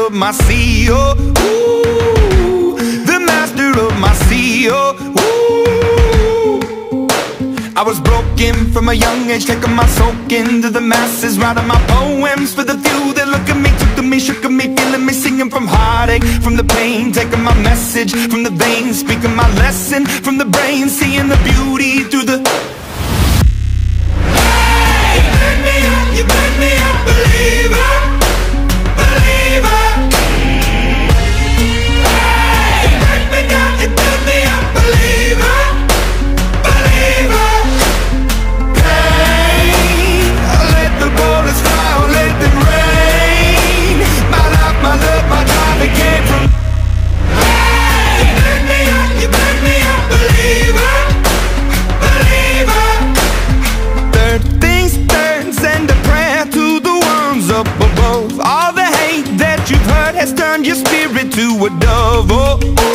of my sea, oh, ooh, the master of my sea, oh, ooh. I was broken from a young age, taking my soak into the masses, writing my poems for the few that look at me, took to me, shook at me, feeling me, singing from heartache, from the pain, taking my message from the veins, speaking my lesson from the brain, seeing the beauty through the... Hey, you made me a believer, believer. Hey, you break me down, you build me a believer, believer. Pain, I let the bullets fly, I let them rain. My life, my love, my drive, it came from... Hey, you made me a believer, believer. Third things third, send a prayer to the ones up above. All the hate that you've heard has turned your spirit to a dove, oh, oh.